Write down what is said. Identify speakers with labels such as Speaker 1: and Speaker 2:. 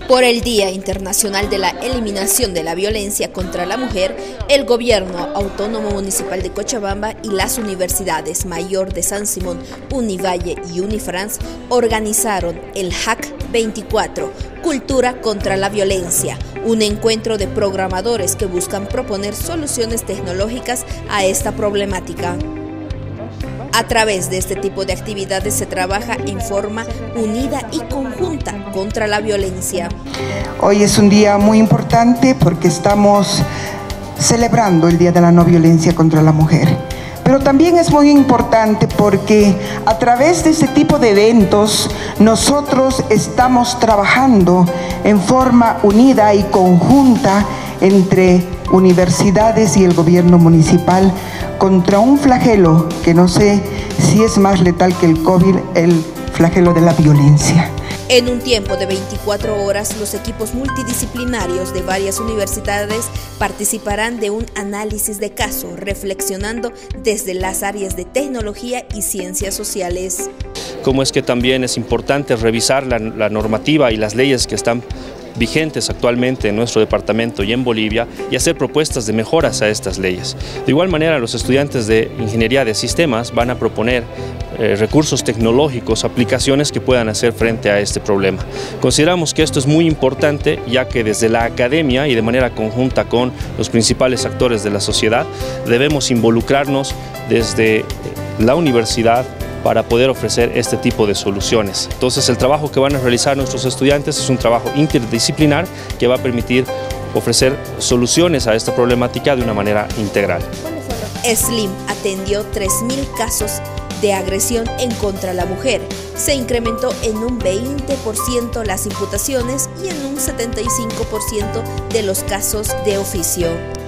Speaker 1: Por el Día Internacional de la Eliminación de la Violencia contra la Mujer, el Gobierno Autónomo Municipal de Cochabamba y las universidades Mayor de San Simón, Univalle y Unifrance organizaron el HAC 24, Cultura contra la Violencia, un encuentro de programadores que buscan proponer soluciones tecnológicas a esta problemática. A través de este tipo de actividades se trabaja en forma unida y conjunta contra la violencia.
Speaker 2: Hoy es un día muy importante porque estamos celebrando el Día de la No Violencia contra la Mujer. Pero también es muy importante porque a través de este tipo de eventos nosotros estamos trabajando en forma unida y conjunta entre universidades y el gobierno municipal contra un flagelo que no sé si es más letal que el COVID, el flagelo de la violencia.
Speaker 1: En un tiempo de 24 horas, los equipos multidisciplinarios de varias universidades participarán de un análisis de caso, reflexionando desde las áreas de tecnología y ciencias sociales.
Speaker 3: Como es que también es importante revisar la normativa y las leyes que están vigentes actualmente en nuestro departamento y en Bolivia y hacer propuestas de mejoras a estas leyes. De igual manera, los estudiantes de Ingeniería de Sistemas van a proponer recursos tecnológicos, aplicaciones que puedan hacer frente a este problema. Consideramos que esto es muy importante, ya que desde la academia y de manera conjunta con los principales actores de la sociedad debemos involucrarnos desde la universidad para poder ofrecer este tipo de soluciones. Entonces, el trabajo que van a realizar nuestros estudiantes es un trabajo interdisciplinar que va a permitir ofrecer soluciones a esta problemática de una manera integral.
Speaker 1: SLIM atendió 3.000 casos de agresión en contra de la mujer. Se incrementó en un 20% las imputaciones y en un 75% de los casos de oficio.